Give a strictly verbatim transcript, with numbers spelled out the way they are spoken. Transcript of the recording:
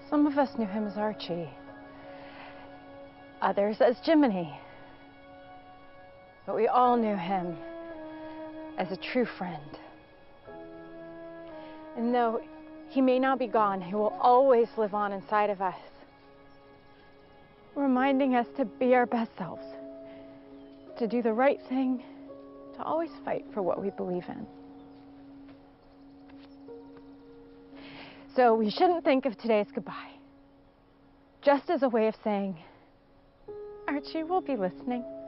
Some of us knew him as Archie, others as Jiminy, but we all knew him as a true friend. And though he may now be gone, he will always live on inside of us, reminding us to be our best selves, to do the right thing, to always fight for what we believe in. So we shouldn't think of today's goodbye just as a way of saying, Archie, we'll be listening.